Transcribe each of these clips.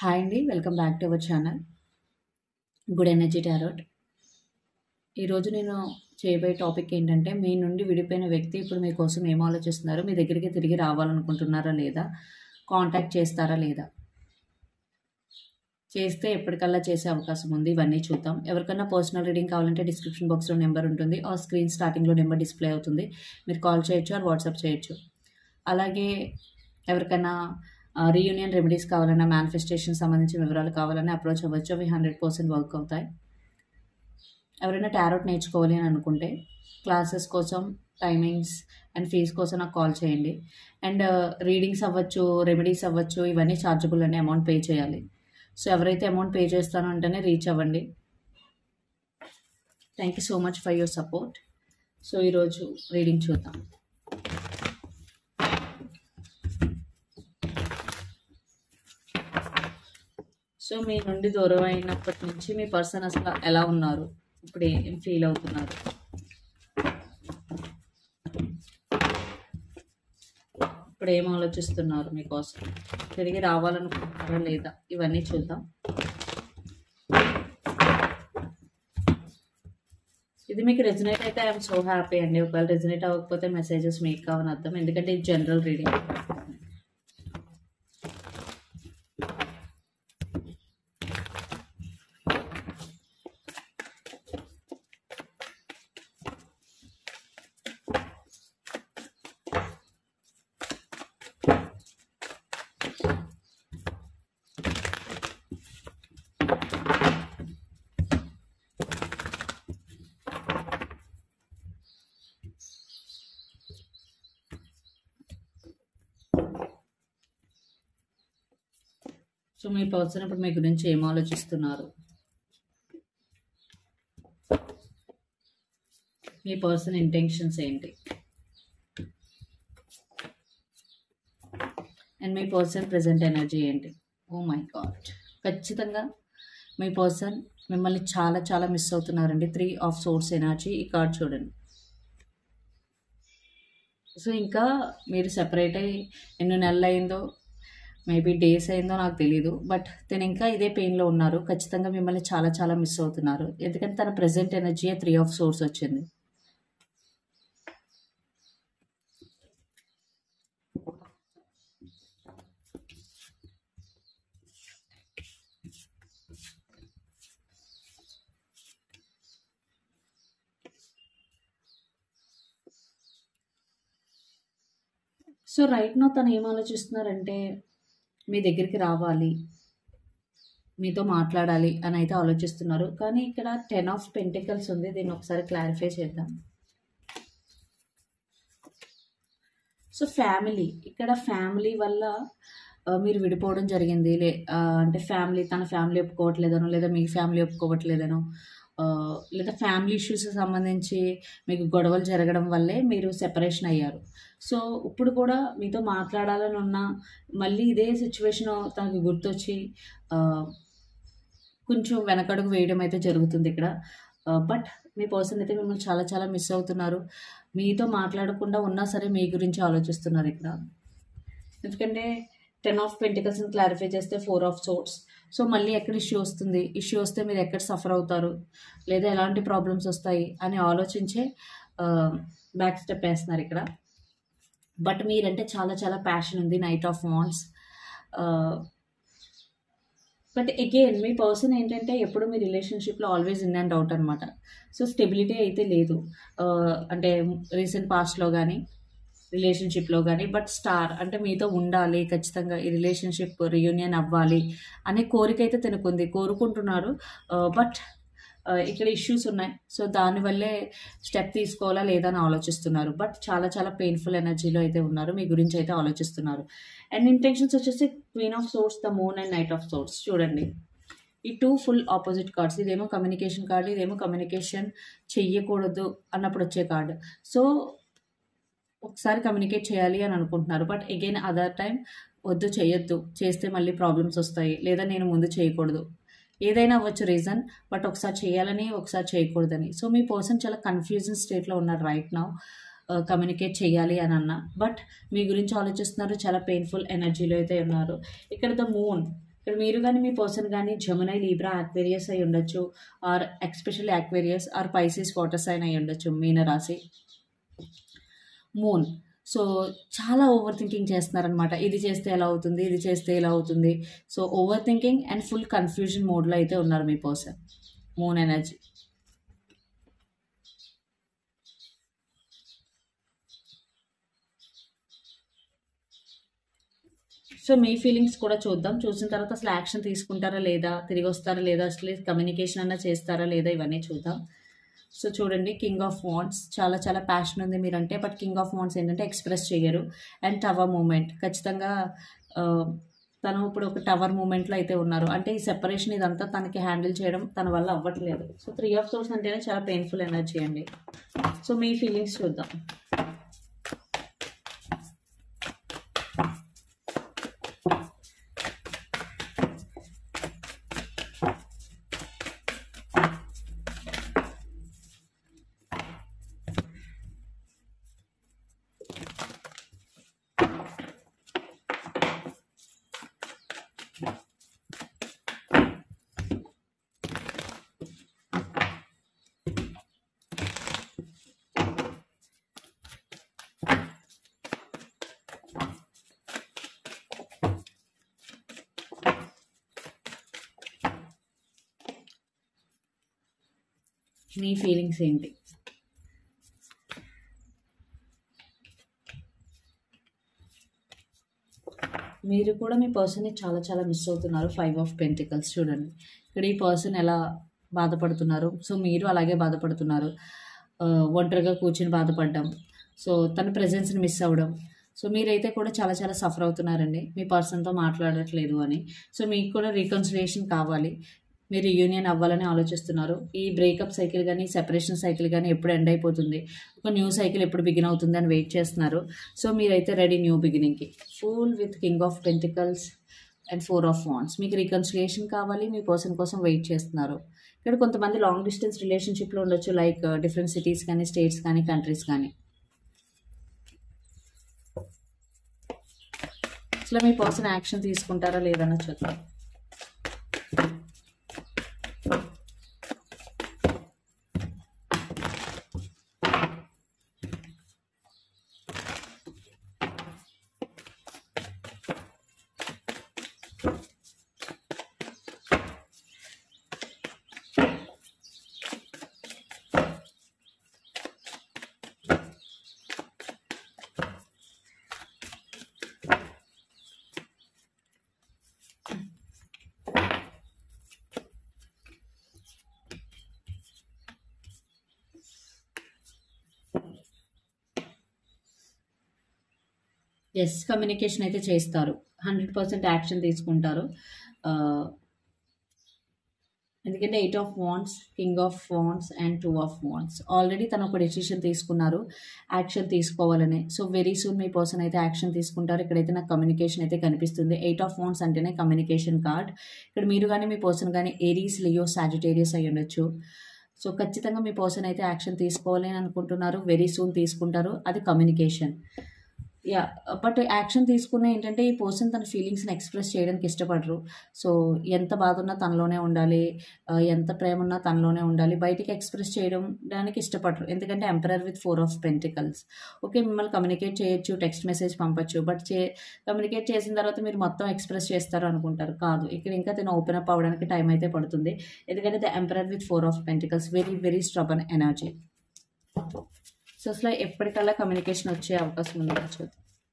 Hi అండి. Welcome back to our channel good energy tarot. ఈరోజు నేను చేయబోయే టాపిక్ ఏంటంటే, మీ నుండి విడిపోయిన వ్యక్తి ఇప్పుడు మీకోసం ఏం ఆలోచిస్తున్నారు, మీ దగ్గరికి తిరిగి రావాలనుకుంటున్నారా లేదా, కాంటాక్ట్ చేస్తారా లేదా, చేస్తే ఎప్పటికల్లా చేసే అవకాశం ఉంది, ఇవన్నీ చూద్దాం. ఎవరికైనా పర్సనల్ రీడింగ్ కావాలంటే డిస్క్రిప్షన్ బాక్స్లో నెంబర్ ఉంటుంది, ఆ స్క్రీన్ స్టార్టింగ్లో నెంబర్ డిస్ప్లే అవుతుంది, మీరు కాల్ చేయొచ్చు ఆర్ వాట్సాప్ చేయొచ్చు. అలాగే ఎవరికైనా రీయూనియన్ రెమెడీస్ కావాలన్నా, మేనిఫెస్టేషన్ సంబంధించిన వివరాలు కావాలన్నా అప్రోచ్ అవ్వచ్చు, అవి 100% వర్క్ అవుతాయి. ఎవరైనా టారోట్ నేర్చుకోవాలి అని అనుకుంటే క్లాసెస్ కోసం టైమింగ్స్ అండ్ ఫీజ్ కోసం నాకు కాల్ చేయండి. అండ్ రీడింగ్స్ అవ్వచ్చు, రెమెడీస్ అవ్వచ్చు, ఇవన్నీ ఛార్జబుల్ అని అమౌంట్ పే చేయాలి. సో ఎవరైతే అమౌంట్ పే చేస్తానో అంటేనే రీచ్ అవ్వండి. Thank you so much for your support. So ఈరోజు రీడింగ్ చూద్దాం. సో మీ నుండి దూరం అయినప్పటి నుంచి మీ పర్సన్ అసలు ఎలా ఉన్నారు, ఇప్పుడు ఏం ఫీల్ అవుతున్నారు, ఇప్పుడు ఏం ఆలోచిస్తున్నారు, మీకోసం తిరిగి రావాలనుకుంటున్నారా లేదా, ఇవన్నీ చూద్దాం. ఇది మీకు రెజనేట్ అయితే ఐఎమ్ సో హ్యాపీ అండి. ఒకవేళ రెజనేట్ అవ్వకపోతే మెసేజెస్ మీకు కావని అర్థం, ఎందుకంటే ఇది జనరల్ రీడింగ్. సో మీ పర్సన్ ఇప్పుడు మీ గురించి ఏం ఆలోచిస్తున్నారు, మీ పర్సన్ ఇంటెన్షన్స్ ఏంటి, అండ్ మీ పర్సన్ ప్రెజెంట్ ఎనర్జీ ఏంటి. ఓ మై గాడ్, ఖచ్చితంగా మీ పర్సన్ మిమ్మల్ని చాలా చాలా మిస్ అవుతున్నారండి. 3 ఆఫ్ సోర్స్ ఎనర్జీ ఈ కార్డ్ చూడండి. సో ఇంకా మీరు సెపరేట్ అయ్యి ఎన్ని నెలలు అయిందో, మేబీ డేస్ అయిందో నాకు తెలీదు, బట్ తను ఇంకా ఇదే పెయిన్లో ఉన్నారు. ఖచ్చితంగా మిమ్మల్ని చాలా చాలా మిస్ అవుతున్నారు, ఎందుకంటే తన ప్రెజెంట్ ఎనర్జీ 3 ఆఫ్ సోర్స్ వచ్చింది. సో రైట్ నో తను ఏం ఆలోచిస్తున్నారంటే, మీ దగ్గరికి రావాలి, మీతో మాట్లాడాలి అని అయితే ఆలోచిస్తున్నారు. కానీ ఇక్కడ 10 ఆఫ్ పెంటికల్స్ ఉంది, దీన్ని ఒకసారి క్లారిఫై చేద్దాం. సో ఫ్యామిలీ, ఇక్కడ ఫ్యామిలీ వల్ల మీరు విడిపోవడం జరిగింది. అంటే తన ఫ్యామిలీ ఒప్పుకోవట్లేదనో, లేదా మీ ఫ్యామిలీ ఒప్పుకోవట్లేదనో, లేదా ఫ్యామిలీ ఇష్యూస్ సంబంధించి మీకు గొడవలు జరగడం వల్లే మీరు సెపరేషన్ అయ్యారు. సో ఇప్పుడు కూడా మీతో మాట్లాడాలని ఉన్నా మళ్ళీ ఇదే సిచ్యువేషన్ తనకి గుర్తొచ్చి కొంచెం వెనకడుగు వేయడం అయితే జరుగుతుంది ఇక్కడ. బట్ మీ పర్సన్ అయితే మిమ్మల్ని చాలా చాలా మిస్ అవుతున్నారు. మీతో మాట్లాడకుండా ఉన్నా సరే మీ గురించి ఆలోచిస్తున్నారు ఇక్కడ. ఎందుకంటే 10 ఆఫ్ పెంటికల్స్ని క్లారిఫై చేస్తే 4 ఆఫ్ సోర్స్. సో మళ్ళీ ఎక్కడ ఇష్యూ వస్తుంది, ఇష్యూ వస్తే మీరు ఎక్కడ సఫర్ అవుతారు, లేదా ఎలాంటి ప్రాబ్లమ్స్ వస్తాయి అని ఆలోచించే బ్యాక్ స్టెప్ వేస్తున్నారు ఇక్కడ. బట్ మీరంటే చాలా చాలా ప్యాషన్ ఉంది, knight of wands. But again మీ పర్సన్ ఏంటంటే ఎప్పుడు మీ రిలేషన్షిప్లో ఆల్వేస్ ఇన్ అండ్ అవుట్ అనమాట. సో స్టెబిలిటీ అయితే లేదు, అంటే రీసెంట్ పాస్ట్లో కానీ రిలేషన్షిప్లో కానీ. బట్ స్టార్ అంటే మీతో ఉండాలి, ఖచ్చితంగా ఈ రిలేషన్షిప్ రియూనియన్ అవ్వాలి అనే కోరిక అయితే తనకుంది, కోరుకుంటున్నారు. బట్ ఇక్కడ ఇష్యూస్ ఉన్నాయి. సో దానివల్లే స్టెప్ తీసుకోవాలా లేదా అని ఆలోచిస్తున్నారు. బట్ చాలా చాలా పెయిన్ఫుల్ ఎనర్జీలో అయితే ఉన్నారు, మీ గురించి అయితే ఆలోచిస్తున్నారు. అండ్ ఇంటెన్షన్స్ వచ్చేసి queen of swords, the moon and knight of swords. చూడండి, ఈ 2 ఫుల్ ఆపోజిట్ కార్డ్స్. ఇదేమో కమ్యూనికేషన్ కార్డు, ఇదేమో కమ్యూనికేషన్ చెయ్యకూడదు అన్నప్పుడు వచ్చే కార్డు. సో ఒకసారి కమ్యూనికేట్ చేయాలి అని అనుకుంటున్నారు, బట్ అగైన్ అదర్ టైం వద్దు, చేయొద్దు, చేస్తే మళ్ళీ ప్రాబ్లమ్స్ వస్తాయి, లేదా నేను ముందు చేయకూడదు, ఏదైనా అవ్వచ్చు రీజన్. బట్ ఒకసారి చేయాలని, ఒకసారి చేయకూడదని. సో మీ పర్సన్ చాలా కన్ఫ్యూజన్ స్టేట్లో ఉన్నారు రైట్ నౌ. కమ్యూనికేట్ చేయాలి అని అన్నా, బట్ మీ గురించి ఆలోచిస్తున్నారు, చాలా పెయిన్ఫుల్ ఎనర్జీలో అయితే ఉన్నారు. ఇక్కడ ద మూన్, ఇక్కడ మీరు కానీ మీ పర్సన్ కానీ జెమినీ, లీబ్రా, యాక్వేరియస్ అయి ఉండొచ్చు, or especially Aquarius or Pisces water sign అయి ఉండొచ్చు, మీనరాశి. మూన్. సో చాలా ఓవర్ థింకింగ్ చేస్తున్నారనమాట. ఇది చేస్తే ఎలా అవుతుంది, ఇది చేస్తే ఎలా అవుతుంది. So over thinking and full confusion మోడ్లో అయితే ఉన్నారు మీ పర్సన్. Moon energy. సో మీ ఫీలింగ్స్ కూడా చూద్దాం. చూసిన తర్వాత అసలు యాక్షన్ తీసుకుంటారా లేదా, తిరిగి వస్తారా లేదా, అసలు కమ్యూనికేషన్ అన్నా చేస్తారా లేదా, ఇవన్నీ చూద్దాం. సో చూడండి, కింగ్ ఆఫ్ వాండ్స్. చాలా చాలా ప్యాషన్ ఉంది మీరంటే, బట్ కింగ్ ఆఫ్ వాండ్స్ ఏంటంటే ఎక్స్ప్రెస్ చేయరు. And tower moment. ఖచ్చితంగా తను ఇప్పుడు ఒక టవర్ మూమెంట్లో అయితే ఉన్నారు. అంటే ఈ సెపరేషన్ ఇదంతా తనకి హ్యాండిల్ చేయడం తన వల్ల అవ్వట్లేదు. సో 3 ఆఫ్ సోర్స్ అంటేనే చాలా పెయిన్ఫుల్ ఎనర్జీ అండి. సో మీ ఫీలింగ్స్ చూద్దాం. మీ ఫీలింగ్స్ ఏంటి? మీరు కూడా మీ పర్సన్ని చాలా చాలా మిస్ అవుతున్నారు. 5 ఆఫ్ పెంటికల్స్. చూడండి ఇక్కడ ఈ పర్సన్ ఎలా బాధపడుతున్నారు. సో మీరు అలాగే బాధపడుతున్నారు. ఒంటరిగా కూర్చుని బాధపడడం, సో తన ప్రెజెన్స్ని మిస్ అవ్వడం. సో మీరైతే కూడా చాలా చాలా సఫర్ అవుతున్నారండి మీ పర్సన్తో మాట్లాడట్లేదు అని. సో మీకు కూడా రీకన్సిలియేషన్ కావాలి, మీరు యూనియన్ అవ్వాలని ఆలోచిస్తున్నారు. ఈ బ్రేకప్ సైకిల్ కానీ సెపరేషన్ సైకిల్ కానీ ఎప్పుడు ఎండ్ అయిపోతుంది, ఒక న్యూ సైకిల్ ఎప్పుడు బిగిన్ అవుతుంది అని వెయిట్ చేస్తున్నారు. సో మీరైతే రెడీ న్యూ బిగినింగ్కి. Full with king of pentacles and 4 of wands. మీకు రీకన్సిలియేషన్ కావాలి, మీ పర్సన్ కోసం వెయిట్ చేస్తున్నారు. ఇక్కడ కొంతమంది లాంగ్ డిస్టెన్స్ రిలేషన్షిప్లో ఉండొచ్చు, లైక్ డిఫరెంట్ సిటీస్ కానీ, స్టేట్స్ కానీ, కంట్రీస్ కానీ. అసలు మీ పర్సన్ యాక్షన్ తీసుకుంటారా లేదన్న చూద్దాం. ఎస్, కమ్యూనికేషన్ అయితే చేస్తారు, 100% యాక్షన్ తీసుకుంటారు. ఎందుకంటే 8 of wands, king of wands and 2 of wands. Already తను ఒక డెసిషన్ తీసుకున్నారు యాక్షన్ తీసుకోవాలని. సో వెరీ సూన్ మీ పర్సన్ అయితే యాక్షన్ తీసుకుంటారు. ఇక్కడైతే నాకు కమ్యూనికేషన్ అయితే కనిపిస్తుంది. 8 ఆఫ్ వాండ్స్ అంటేనే కమ్యూనికేషన్ కార్డ్. ఇక్కడ మీరు కానీ మీ పర్సన్ కానీ ఏరీస్, లియో, సాజిటేరియస్ అయి ఉండొచ్చు. సో ఖచ్చితంగా మీ పర్సన్ అయితే యాక్షన్ తీసుకోవాలి అని అనుకుంటున్నారు. వెరీ సూన్ తీసుకుంటారు. అది కమ్యూనికేషన్. యా, బట్ యాక్షన్ తీసుకునే ఏంటంటే ఈ పర్సన్ తన ఫీలింగ్స్ని ఎక్స్ప్రెస్ చేయడానికి ఇష్టపడరు. సో ఎంత బాధ ఉన్నా తనలోనే ఉండాలి, ఎంత ప్రేమ ఉన్నా తనలోనే ఉండాలి, బయటికి ఎక్స్ప్రెస్ చేయడం దానికి ఇష్టపడరు. ఎందుకంటే emperor with 4 of pentacles. Okay, మిమ్మల్ని కమ్యూనికేట్ చేయొచ్చు, టెక్స్ట్ మెసేజ్ పంపచ్చు, బట్ కమ్యూనికేట్ చేసిన తర్వాత మీరు మొత్తం ఎక్స్ప్రెస్ చేస్తారు అనుకుంటారు. కాదు, ఇక్కడ ఇంకా తను ఓపెన్ అప్ అవ్వడానికి టైం అయితే పడుతుంది. ఎందుకంటే the emperor with 4 of pentacles, very very stubborn energy. So అసలు ఎప్పటికల్లా కమ్యూనికేషన్ వచ్చే అవకాశం ఉంది. చూద్దాం.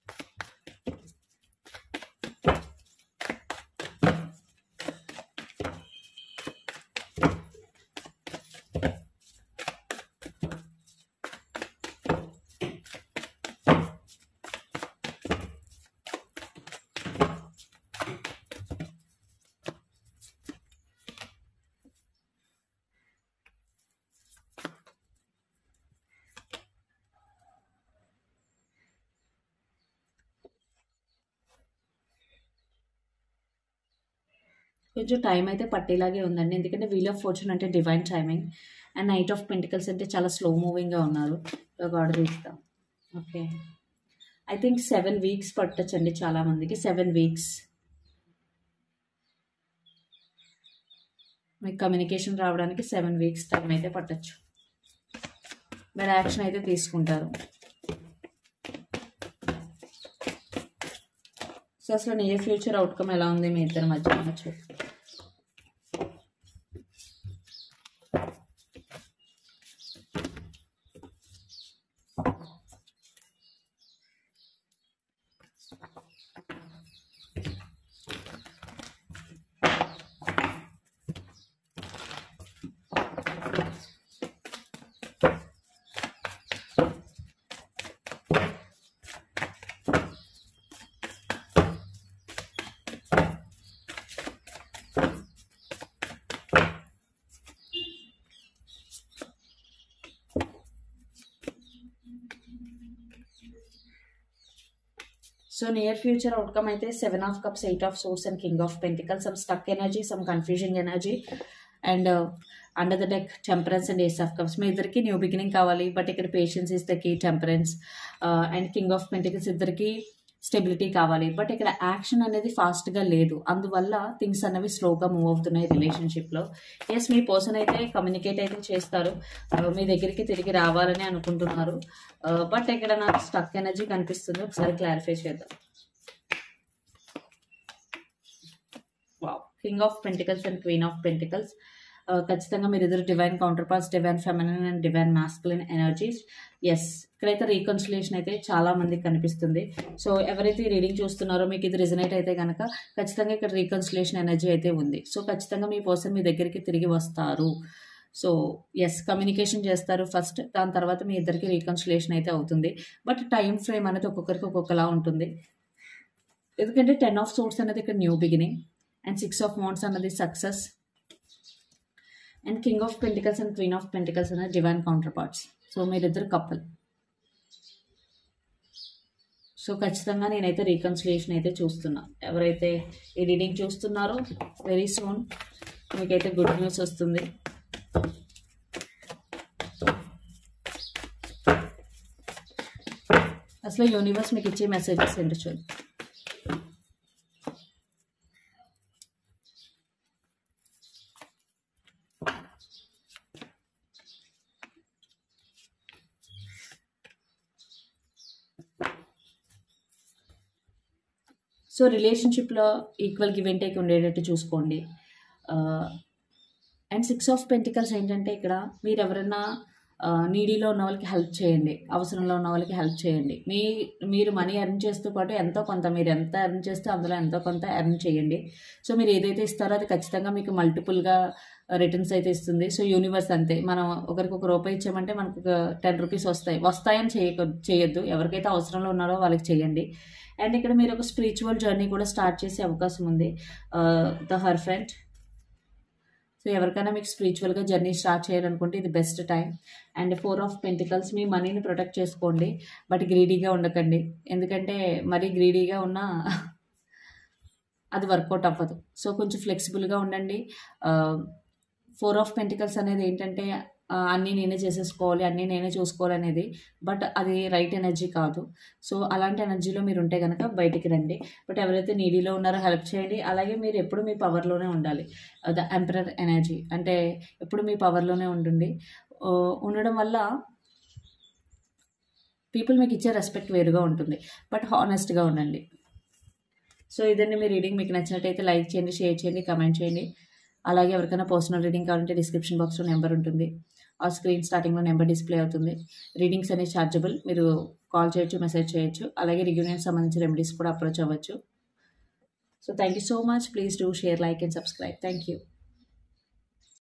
కొంచెం టైం అయితే పట్టేలాగే ఉందండి. ఎందుకంటే వీల్ ఆఫ్ ఫార్చ్యూన్ అంటే divine timing, and knight of pentacles అంటే చాలా స్లో మూవింగ్గా ఉన్నారు. ఒక ఆర్డర్ ఇస్తాం. ఓకే, ఐ థింక్ 7 వీక్స్ పట్టచ్చండి చాలామందికి. 7 వీక్స్. మీకు కమ్యూనికేషన్ రావడానికి 7 వీక్స్ టైం అయితే పట్టచ్చు. మీరు యాక్షన్ అయితే తీసుకుంటారు. సో అసలు నియర్ ఫ్యూచర్ అవుట్కమ్ ఎలా ఉంది మీ ఇద్దరి మధ్య అనొచ్చు. సో నియర్ ఫ్యూచర్ అవుట్కమ్ అయితే 7 of cups, 8 of swords and king of pentacles. Some stuck energy, some confusing energy and under the deck temperance and ace of cups. మీ ఇద్దరికి new beginning కావాలి, but ఇక్కడ patience is the key. Temperance and king of pentacles ఇద్దరికి stability కావాలి, but ఇక్కడ action అనేది ఫాస్ట్గా లేదు. అందువల్ల థింగ్స్ అనేవి స్లోగా మూవ్ అవుతున్నాయి రిలేషన్షిప్లో. ఎస్, మీ పర్సన్ అయితే కమ్యూనికేట్ అయితే చేస్తారు, మీ దగ్గరికి తిరిగి రావాలని అనుకుంటున్నారు, బట్ ఇక్కడ నాకు స్టక్ ఎనర్జీ కనిపిస్తుంది. ఒకసారి క్లారిఫై చేద్దాం. Wow, king of pentacles and queen of pentacles. ఖచ్చితంగా మీరు ఇద్దరు divine counterparts, divine feminine and divine masculine energies. Yes, ఇక్కడైతే రీకన్సిలేషన్ అయితే చాలా మందికి కనిపిస్తుంది. సో ఎవరైతే రీడింగ్ చూస్తున్నారో మీకు ఇది రిజనేట్ అయితే కనుక ఖచ్చితంగా ఇక్కడ రీకన్సిలేషన్ ఎనర్జీ అయితే ఉంది. సో ఖచ్చితంగా మీ పర్సన్ మీ దగ్గరికి తిరిగి వస్తారు. సో ఎస్, కమ్యూనికేషన్ చేస్తారు ఫస్ట్, దాని తర్వాత మీ ఇద్దరికి రీకన్సిలేషన్ అయితే అవుతుంది. బట్ టైం ఫ్రేమ్ అనేది ఒక్కొక్కరికి ఒక్కొక్కలా ఉంటుంది. ఎందుకంటే 10 ఆఫ్ సోర్స్ అనేది ఇక్కడ new beginning and 6 of wands అన్నది success and king of pentacles and queen of pentacles అనేది డివైన్ కౌంటర్ పార్ట్స్. సో మీరిద్దరు కపుల్. సో ఖచ్చితంగా నేనైతే రీకన్సిలేషన్ అయితే చూస్తున్నా. ఎవరైతే ఈ రీడింగ్ చూస్తున్నారో వెరీ సూన్ మీకైతే గుడ్ న్యూస్ వస్తుంది. అసలు యూనివర్స్ మీకు ఇచ్చే మెసేజెస్ ఏంటో చూడండి. సో రిలేషన్షిప్లో ఈక్వల్ గివ్ అండ్ టేక్ ఉండేటట్టు చూసుకోండి. అండ్ 6 ఆఫ్ పెంటికల్స్ ఏంటంటే ఇక్కడ మీరు ఎవరైనా నీడీలో ఉన్న వాళ్ళకి హెల్ప్ చేయండి, అవసరంలో ఉన్న వాళ్ళకి హెల్ప్ చేయండి. మీరు మనీ ఎర్న్ చేస్తూ పాటు ఎంతో కొంత, మీరు ఎంత ఎర్న్ చేస్తే అందులో ఎంతో కొంత ఎర్న్ చేయండి. సో మీరు ఏదైతే ఇస్తారో అది ఖచ్చితంగా మీకు మల్టిపుల్గా రిటర్న్స్ అయితే ఇస్తుంది. సో యూనివర్స్ అంతే, మనం ఒకరికి ₹1 ఇచ్చామంటే మనకు ఒక 10 రూపీస్ వస్తాయని చేయొద్దు. ఎవరికైతే అవసరంలో ఉన్నారో వాళ్ళకి చేయండి. అండ్ ఇక్కడ మీరు ఒక స్పిరిచువల్ జర్నీ కూడా స్టార్ట్ చేసే అవకాశం ఉంది. ద హర్ఫెంట్. సో ఎవరికైనా మీకు స్పిరిచువల్గా జర్నీ స్టార్ట్ చేయాలనుకుంటే ఇది best time. And 4 of pentacles, మీ మనీని ప్రొటెక్ట్ చేసుకోండి, బట్ గ్రీడీగా ఉండకండి. ఎందుకంటే మరీ గ్రీడీగా ఉన్నా అది వర్కౌట్ అవ్వదు. సో కొంచెం ఫ్లెక్సిబుల్గా ఉండండి. 4 ఆఫ్ పెంటికల్స్ అనేది ఏంటంటే అన్నీ నేనే చేసేసుకోవాలి, అన్నీ నేనే చూసుకోవాలి అనేది, బట్ అది రైట్ ఎనర్జీ కాదు. సో అలాంటి ఎనర్జీలో మీరు ఉంటే కనుక బయటికి రండి. బట్ ఎవరైతే నీడీలో ఉన్నారో హెల్ప్ చేయండి. అలాగే మీరు ఎప్పుడు మీ పవర్లోనే ఉండాలి. ద ఎంపరర్ ఎనర్జీ అంటే ఎప్పుడు మీ పవర్లోనే ఉండడం వల్ల పీపుల్ మీకు ఇచ్చే రెస్పెక్ట్ వేరుగా ఉంటుంది, బట్ హానెస్ట్గా ఉండండి. సో ఇదండి మీ రీడింగ్. మీకు నచ్చినట్టయితే లైక్ చేయండి, షేర్ చేయండి, కమెంట్ చేయండి. అలాగే ఎవరికైనా పర్సనల్ రీడింగ్ కావాలంటే డిస్క్రిప్షన్ బాక్స్లో నెంబర్ ఉంటుంది, ఆ స్క్రీన్ స్టార్టింగ్లో నెంబర్ డిస్ప్లే అవుతుంది. రీడింగ్స్ అనేవి ఛార్జబుల్, మీరు కాల్ చేయొచ్చు, మెసేజ్ చేయొచ్చు. అలాగే రిగ్యూనియన్ సంబంధించిన రెమెడీస్ కూడా అప్రోచ్ అవ్వచ్చు. So thank you so much. Please do share, like and subscribe. Thank you.